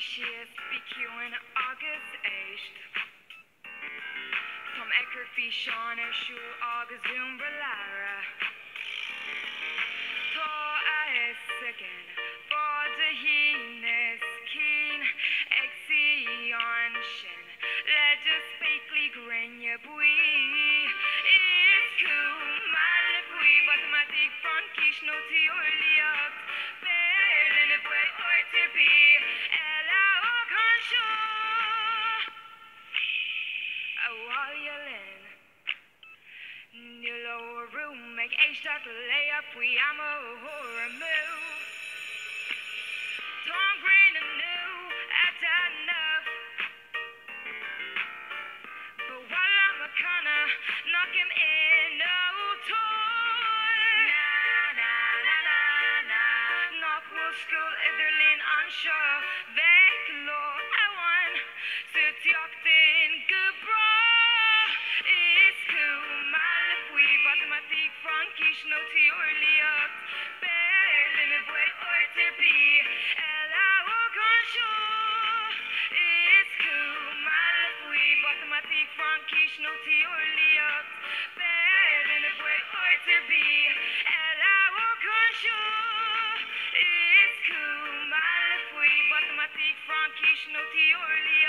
Sias biciúin agus éist Tom ecker fi Sean siú agus dúmbra lara Tá a is again Fád a hínas cín ag sí an sin Le just fakely grinne bui Is cool mal le bui Automatic front kish no ti orliacht Berlin a bui or to be Ella o consho A wall yellin New lower room make A-Stock lay up we am a horror move Tom Green and new at enough But while I'm a kinda knock him in no toy Na na na na na Knock will school Itherlin on show Vek lo I won Sit yacht in Gubra Is cool mal if we Automatic frankish no to your liacht Berlin if way or to be Ella o consho Is cool mal if we Automatic frankish no to your liacht Berlin if way or to be Ella o consho Is cool mal if we Automatic frankish no to your liacht